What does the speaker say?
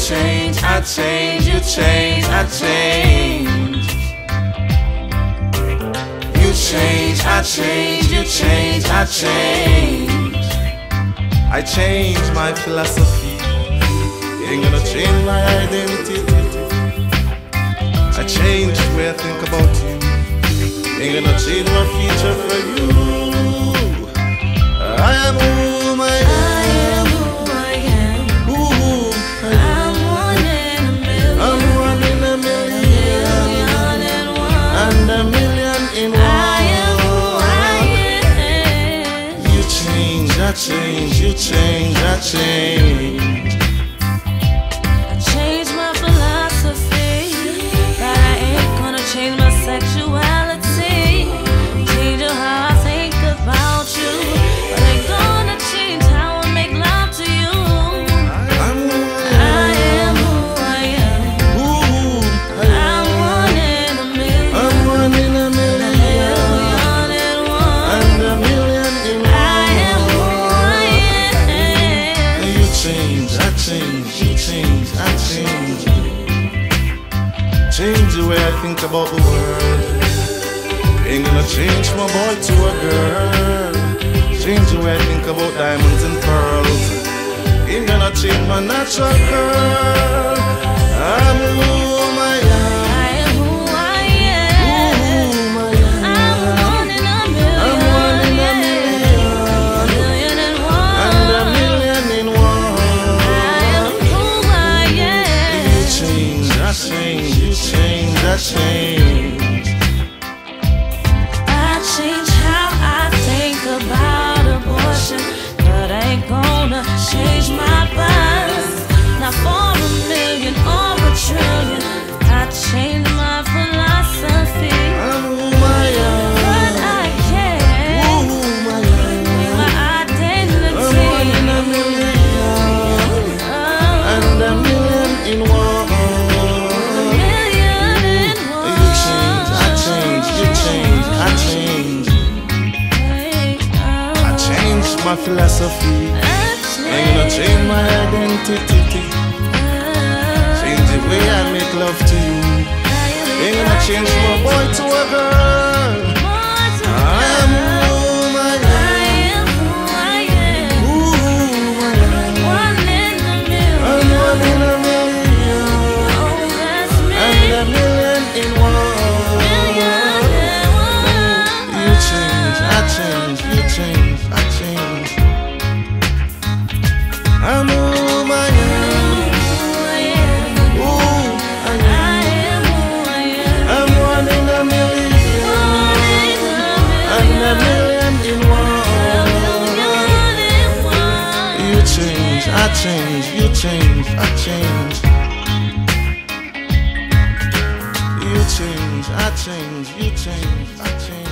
change, I change, you change, I change. You change, I change, you change, I change. I change my philosophy, ain't gonna change my identity. I change the way I think about you, ain't gonna change my future for you. I am who I am. I'm one in a million, and a million in one. I am who I am. You change, I change, you change, I change. I changed my philosophy, but I ain't gonna change my sexuality. Change how I think about you, but I ain't gonna change how I make love to you. I'm one in a million. I'm one in a million, and a million in one. I am who I am. You change, I change, you change, I change. Change the way I think about the world. Ain't gonna change my boy to a girl. Change the way I think about diamonds and pearls. Ain't gonna change my natural girl. I'm who I am. I am who I am. I'm one in a million. I'm one in a million, And one. and a million in one. I am who I am. You change, I change, you change, I change. I change how I think about abortion, but I ain't gonna change my past. Not for a million or a trillion. I changed my philosophy, I'm who I am. but I can't Who I am. change my identity. I'm one in a million, and a million in one. You change, I change, you change, I change. I change my philosophy, ain't gonna change my identity. Change the way I make love to you, ain't gonna change from a boy to a girl. I'm who I am. Who I am. I'm one in a million, and a million in one. You change, I change, you change, I change. I'm who I am. Who I am. I'm one in a million, and a million in one. You change, I change, you change, I change. You change, I change, you change, I change.